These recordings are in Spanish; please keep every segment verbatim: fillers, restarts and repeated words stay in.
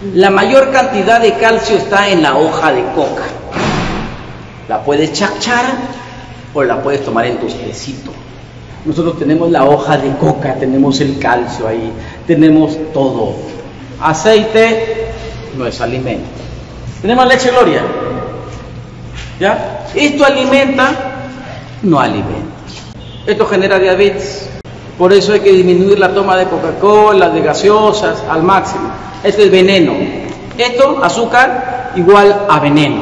La mayor cantidad de calcio está en la hoja de coca. La puedes chachar o la puedes tomar en tu tecito. Nosotros tenemos la hoja de coca, tenemos el calcio ahí, tenemos todo. Aceite no es alimento. Tenemos leche Gloria. ¿Ya? Esto alimenta, no alimenta. Esto genera diabetes. Por eso hay que disminuir la toma de Coca-Cola, de gaseosas al máximo. Esto es veneno. Esto, azúcar, igual a veneno.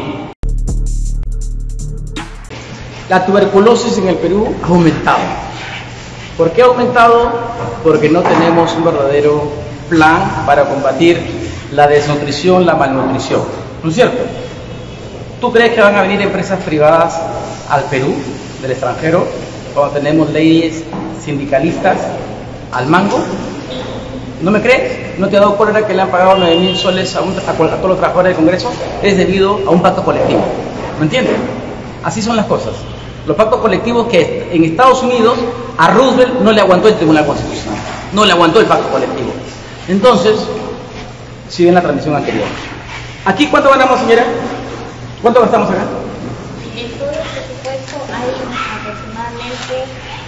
La tuberculosis en el Perú ha aumentado. ¿Por qué ha aumentado? Porque no tenemos un verdadero plan para combatir la desnutrición, la malnutrición. ¿No es cierto? ¿Tú crees que van a venir empresas privadas al Perú, del extranjero, cuando tenemos leyes sindicalistas al mango? ¿No me crees? ¿No te ha dado cólera que le han pagado nueve mil soles a, un, a, a todos los trabajadores del Congreso? Es debido a un pacto colectivo. ¿Me entiendes? Así son las cosas. Los pactos colectivos que en Estados Unidos a Roosevelt no le aguantó el Tribunal Constitucional. No le aguantó el pacto colectivo. Entonces, si ven la transmisión anterior. ¿Aquí cuánto ganamos, señora? ¿Cuánto gastamos acá? En todo el presupuesto hay aproximadamente...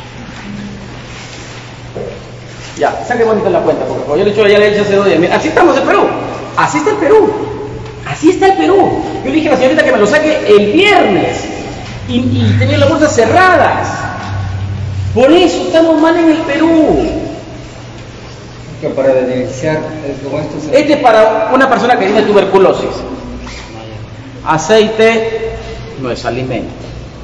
Ya, saque bonito la cuenta, porque como yo le he dicho, ya le he dicho hace dos días. Mira, así estamos en Perú. Así está el Perú. Así está el Perú. Yo le dije a la señorita que me lo saque el viernes. Y, y tenía las bolsas cerradas. Por eso estamos mal en el Perú. Que para beneficiar como esto se... Este es para una persona que tiene tuberculosis. Aceite no es alimento.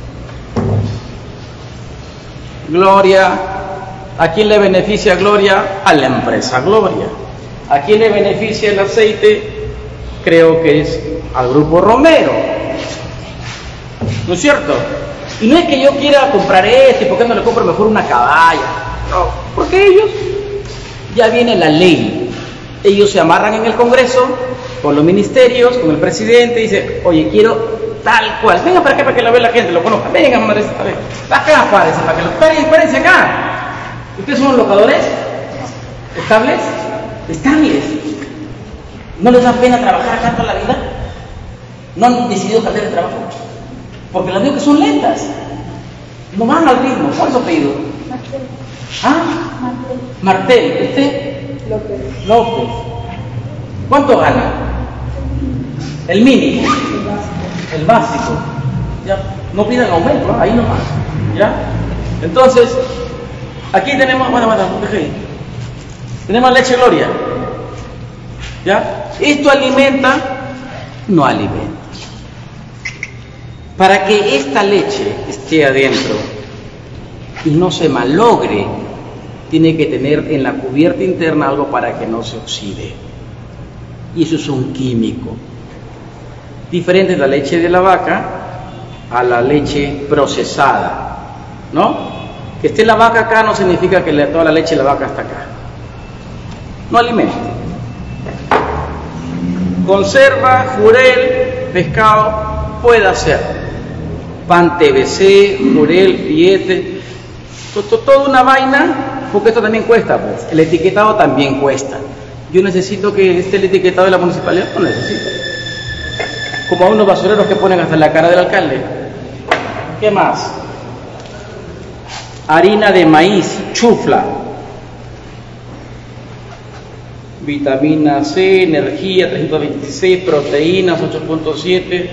Gloria, ¿a quién le beneficia Gloria? A la empresa Gloria. ¿A quién le beneficia el aceite? Creo que es al Grupo Romero. ¿No es cierto? Y no es que yo quiera comprar este, ¿por qué no le compro mejor una caballa? No, porque ellos, ya viene la ley. Ellos se amarran en el Congreso, con los ministerios, con el presidente, y dicen, oye, quiero tal cual. Venga para acá para que lo vea la gente, lo conozca. Venga, madre, a ver. Acá, párense, para que lo paren, párense acá. ¿Ustedes son locadores? ¿Estables? Estables. ¿No les da pena trabajar acá toda la vida? ¿No han decidido cambiar de trabajo? Porque las veo que son lentas. No van al ritmo. ¿Cuál es su apellido? Martel. ¿Ah? Martel. Martel. ¿Usted? López. López. ¿Cuánto gana? El mínimo. El básico. Ya. No pidan aumento, ¿eh? Ahí nomás. ¿Ya? Entonces, aquí tenemos, bueno, bueno, deje ahí. Tenemos leche Gloria. ¿Ya? Esto alimenta, no alimenta. Para que esta leche esté adentro y no se malogre, tiene que tener en la cubierta interna algo para que no se oxide. Y eso es un químico. Diferente de la leche de la vaca a la leche procesada, ¿no? Que esté la vaca acá no significa que toda la leche de la vaca está acá. No alimenta. Conserva, jurel, pescado, puede hacer. Pan T V C, jurel, filete, toda una vaina, porque esto también cuesta, pues. El etiquetado también cuesta. Yo necesito que esté el etiquetado de la municipalidad, no necesito. Como a unos basureros que ponen hasta la cara del alcalde. ¿Qué más? Harina de maíz, chufla. Vitamina C, energía, trescientos veintiséis, proteínas, ocho punto siete.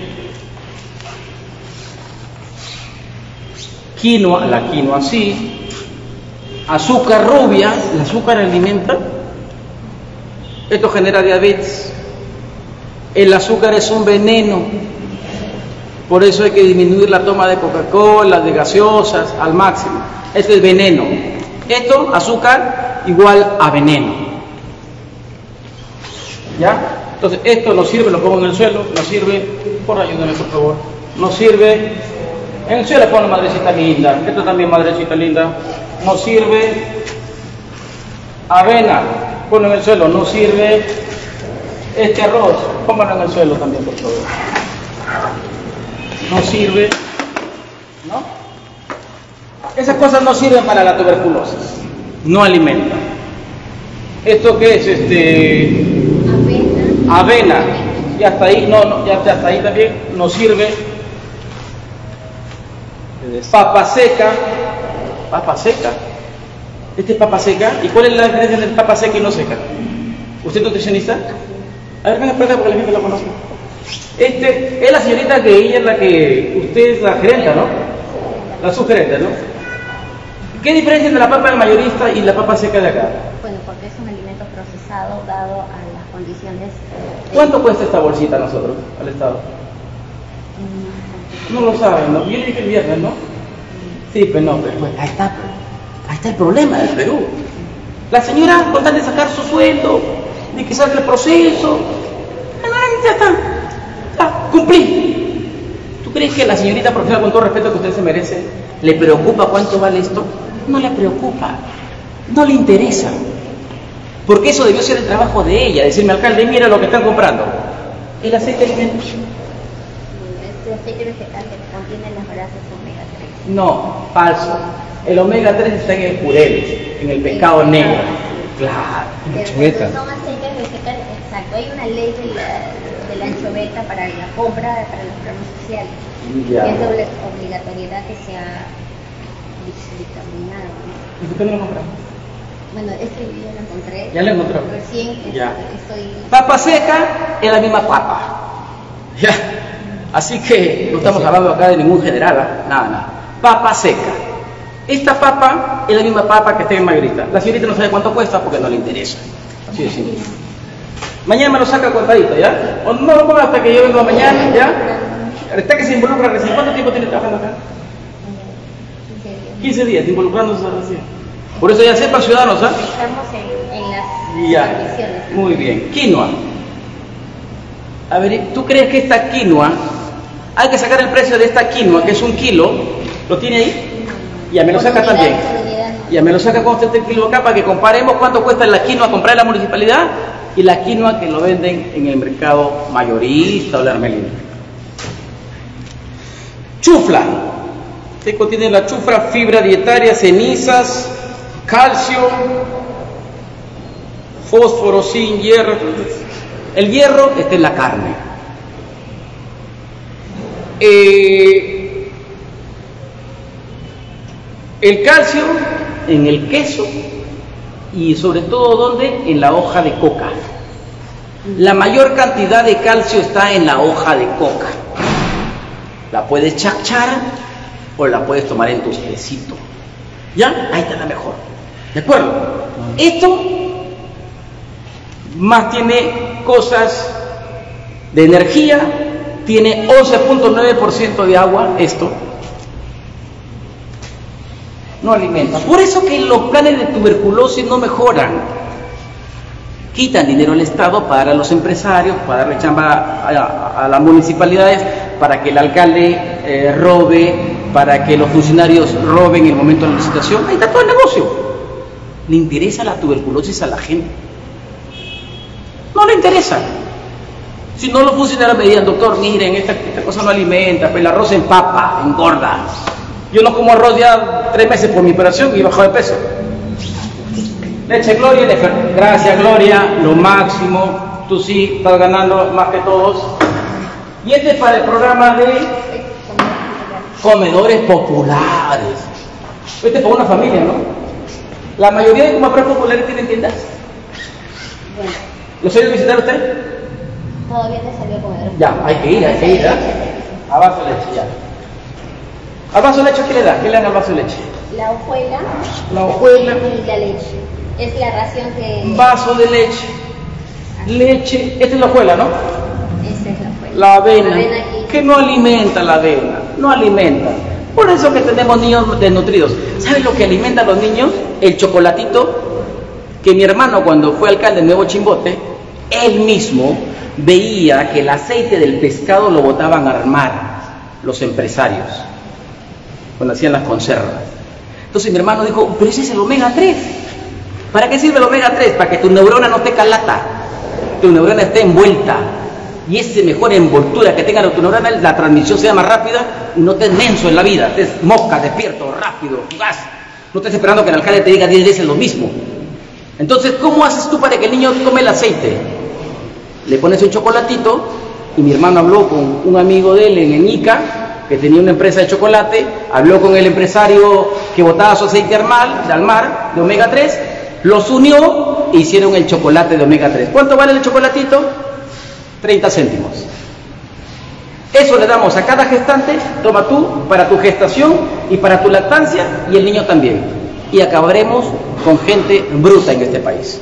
Quinoa, la quinoa sí. Azúcar rubia, el azúcar alimenta. Esto genera diabetes. El azúcar es un veneno. Por eso hay que disminuir la toma de Coca-Cola, de gaseosas al máximo. Esto es veneno. Esto, azúcar, igual a veneno. ¿Ya? Entonces, esto nos sirve, lo pongo en el suelo, nos sirve, por ayúdame por favor, nos sirve, en el suelo pongo madrecita linda, esto también madrecita linda, nos sirve, avena, ponlo en el suelo, nos sirve, este arroz, póngalo en el suelo también por favor, nos sirve, ¿no? Esas cosas no sirven para la tuberculosis, no alimentan. ¿Esto qué es? Este... Avena. avena, ya hasta ahí, no, no, ya, ya hasta ahí también nos sirve. Papa seca, papa seca. Este es papa seca. ¿Y cuál es la diferencia entre papa seca y no seca? ¿Usted es nutricionista? A ver, venga para acá porque la gente lo conoce. Este es la señorita que ella es la que, usted es la gerente, ¿no? La subgerente, ¿no? ¿Qué diferencia entre la papa del mayorista y la papa seca de acá? Bueno, porque es un alimento procesado dado a las condiciones. De... ¿Cuánto cuesta esta bolsita a nosotros, al Estado? No lo saben, ¿no? Yo le dije el viernes, ¿no? Sí, pues no, pero pues, ahí está, ahí está el problema del Perú. La señora, con tal de sacar su sueldo, de que salga el proceso, ya está, ya, cumplí. ¿Tú crees que la señorita profesional, con todo respeto que usted se merece, le preocupa cuánto vale esto? No le preocupa, no le interesa. Porque eso debió ser el trabajo de ella, decirme, alcalde, mira lo que están comprando. El aceite alimento. Este aceite vegetal que contiene las grasas omega tres. No, falso. El omega tres está en el jurel, en el pescado negro. Claro. Pero Anchoveta. son aceites vegetales, exacto. Hay una ley de la, de la anchoveta para la compra para los programas sociales. Ya. Y es doble obligatoriedad que sea dictaminado. ¿No? ¿Y por qué no lo compramos? Bueno, es que yo ya lo encontré. Ya lo encontró. Recién Ya. estoy. Papa seca es la misma papa. Ya. Así que no estamos hablando acá de ningún general, ¿eh? Nada, nada. Papa seca. Esta papa es la misma papa que está en mayorita. La señorita no sabe cuánto cuesta porque no le interesa. Así de simple. Mañana me lo saca contadito, ¿ya? O no lo ponga hasta que yo venga mañana, ¿ya? Hasta que se involucra recién. ¿Cuánto tiempo tiene trabajando acá? quince días involucrándose recién. Por eso ya sepan ciudadanos, ¿ah? Estamos en, en las Ya. condiciones. Muy bien. Quinoa. A ver, ¿tú crees que esta quinoa, hay que sacar el precio de esta quinoa, que es un kilo, lo tiene ahí? Ya me lo saca Por unidad, también. por unidad, no. Ya me lo saca con usted el kilo acá para que comparemos cuánto cuesta la quinoa comprar en la municipalidad y la quinoa que lo venden en el mercado mayorista o la hermelina. Chufla. ¿Qué contiene la chufla? Fibra dietaria, cenizas, calcio, fósforo, zinc, hierro. El hierro está en la carne. Eh, el calcio en el queso y sobre todo ¿dónde? En la hoja de coca. La mayor cantidad de calcio está en la hoja de coca. La puedes chachar o la puedes tomar en tu tecito. ¿Ya? Ahí está la mejor. ¿De acuerdo? Esto más tiene cosas de energía, tiene once punto nueve por ciento de agua, esto. No alimenta. Por eso que los planes de tuberculosis no mejoran. Quitan dinero al Estado para los empresarios, para darle chamba a, a, a las municipalidades, para que el alcalde eh, robe, para que los funcionarios roben en el momento de la licitación. Ahí está todo el negocio. Le interesa la tuberculosis a la gente. No le interesa. Si no los funcionarios me dirían, doctor, miren, esta, esta cosa no alimenta, pues el arroz empapa, engorda. Yo no como arroz ya tres meses por mi operación y he bajado de peso. Leche Gloria, gracias Gloria, lo máximo, tú sí estás ganando más que todos. Y este es para el programa de comedores populares. Este es para una familia, ¿no? La mayoría de comedores populares tienen tiendas. Bueno, ¿Los ha ido a visitar usted? todavía te salió comedor. Ya, hay que ir, hay que ir, ¿eh? A vaso de leche, ya. ¿Al vaso de leche qué le da? ¿Qué le dan al vaso de leche? La hojuela La hojuela. y la leche. Es la ración que... Vaso de leche. Leche. Esta es la hojuela, ¿no? Esa es la hojuela. La avena. avena aquí. Que no alimenta la avena. No alimenta. Por eso que tenemos niños desnutridos. ¿Saben lo que alimenta a los niños? El chocolatito. Que mi hermano, cuando fue alcalde de Nuevo Chimbote, él mismo veía que el aceite del pescado lo botaban a armar los empresarios cuando hacían las conservas. Entonces mi hermano dijo, pero ese es el omega tres. ¿Para qué sirve el omega tres? Para que tu neurona no esté calata, tu neurona esté envuelta, y esa mejor envoltura que tenga tu neurona, la transmisión sea más rápida y no estés menso en la vida, estés mosca, despierto, rápido, fugaz. No estés esperando que el alcalde te diga diez veces lo mismo. Entonces, ¿cómo haces tú para que el niño tome el aceite? le pones un chocolatito, y mi hermano habló con un amigo de él en Ica, que tenía una empresa de chocolate, habló con el empresario que botaba su aceite al mar, al mar de omega tres, los unió e hicieron el chocolate de omega tres. ¿Cuánto vale el chocolatito? treinta céntimos. Eso le damos a cada gestante, toma tú, para tu gestación y para tu lactancia, y el niño también. Y acabaremos con gente bruta en este país.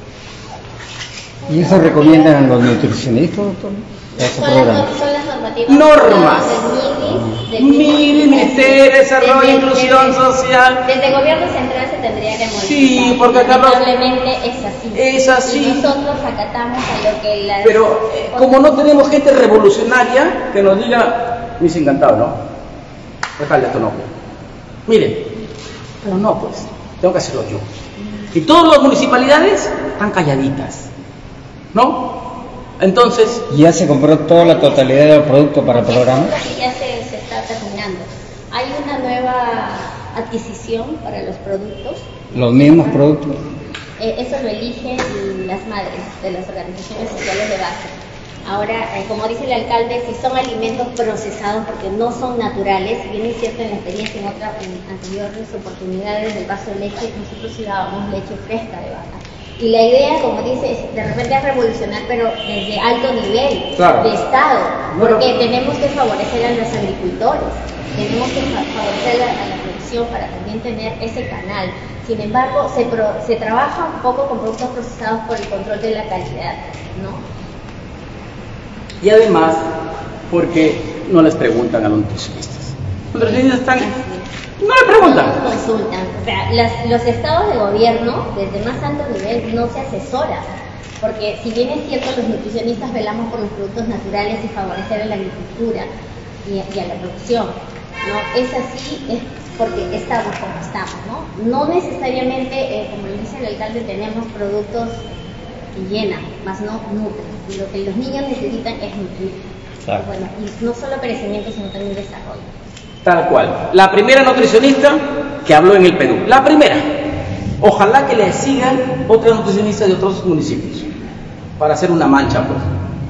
¿Y eso recomiendan a los nutricionistas, doctor? Son las, son las normativas. Normas. Del M I R I, del Ministerio de Desarrollo e Inclusión Social. Desde el gobierno central se tendría que modificar. Sí, porque Carlos, lamentablemente es así. Es así. Y nosotros acatamos a lo que las... Pero eh, como no tenemos gente revolucionaria que nos diga, mis encantado, ¿no? Alcalde, esto no. Mire, pero no, pues, tengo que hacerlo yo. Y todas las municipalidades están calladitas, ¿no? Entonces... ¿Ya se compró toda la totalidad del producto para el programa? Ya se, se está terminando. Hay una nueva adquisición para los productos. ¿Los mismos productos? Eh, eso lo eligen las madres de las organizaciones sociales de base. Ahora, eh, como dice el alcalde, si son alimentos procesados porque no son naturales, si bien es cierto en la experiencia en otras en anteriores oportunidades del vaso de leche, nosotros sí dábamos leche fresca de vaca. Y la idea, como dice, es de repente es revolucionar, pero desde alto nivel, claro, de Estado, bueno, porque tenemos que favorecer a los agricultores, tenemos que favorecer a la producción para también tener ese canal. Sin embargo, se, pro, se trabaja un poco con productos procesados por el control de la calidad, ¿no? Y además, porque no les preguntan a los nutricionistas. Los nutricionistas están... No le preguntan. No consultan. O sea, las, los estados de gobierno, desde más alto nivel, no se asesoran. Porque si bien es cierto, los nutricionistas velamos por los productos naturales y favorecer a la agricultura y, y a la producción, ¿no? Es así, es porque estamos como estamos, ¿no? No necesariamente, eh, como le dice el alcalde, tenemos productos que llenan, más no nutren. Y lo que los niños necesitan es nutrir. Claro. Bueno, y no solo crecimiento, sino también desarrollo. Tal cual. La primera nutricionista que habló en el Perú. La primera. Ojalá que le sigan otras nutricionistas de otros municipios para hacer una mancha, pues.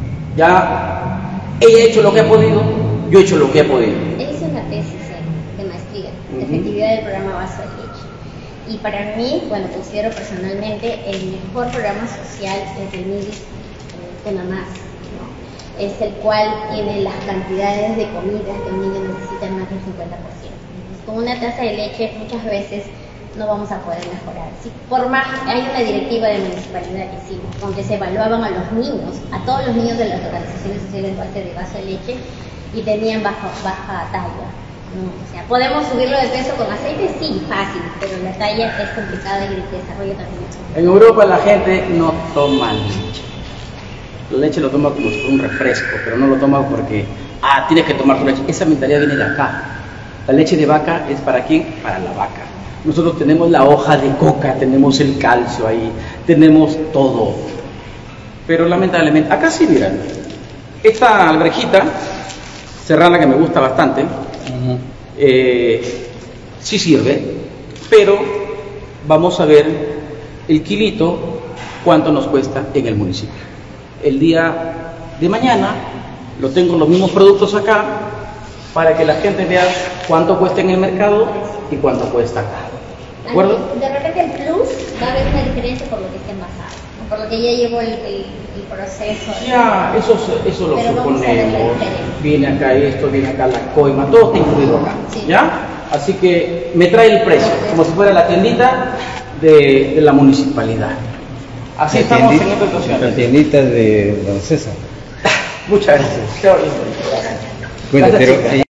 Ya ella ha hecho lo que ha podido, yo he hecho lo que he podido. Hice una tesis de maestría, de efectividad del programa Vaso de Leche. Y para mí, bueno, considero personalmente el mejor programa social es el M I R I, Conamás, ¿no? Es el cual tiene las cantidades de comida que un niño necesita en más del cincuenta por ciento. Entonces, con una taza de leche muchas veces no vamos a poder mejorar. Si por más, hay una directiva de municipalidad que hicimos, donde se evaluaban a los niños, a todos los niños de las organizaciones sociales base de vaso de leche, y tenían bajo, baja talla. ¿No? O sea, podemos subirlo de peso con aceite, sí, fácil, pero la talla es complicada y el desarrollo también es complicado. En Europa la gente no toma leche. La leche lo toma como si fuera un refresco, pero no lo toma porque, ah, tienes que tomar tu leche. Esa mentalidad viene de acá. La leche de vaca es para quién? Para la vaca. Nosotros tenemos la hoja de coca, tenemos el calcio ahí, tenemos todo. Pero lamentablemente, acá sí, miran, esta alberjita serrana que me gusta bastante, uh-huh. eh, sí sirve, pero vamos a ver el kilito, cuánto nos cuesta en el municipio. El día de mañana lo tengo los mismos productos acá para que la gente vea cuánto cuesta en el mercado y cuánto cuesta acá. ¿De acuerdo? De repente el plus va a haber una diferencia por lo que esté envasado, por lo que ya llevo el, el, el proceso. Ya, eso, eso lo Pero suponemos. Viene acá esto, viene acá la coima, todo está incluido acá. Sí. ¿Ya? Así que me trae el precio, como si fuera la tiendita de, de la municipalidad. Así la estamos en esta situación. La tiendita de don César. Muchas gracias. Qué bonito. Bueno, pero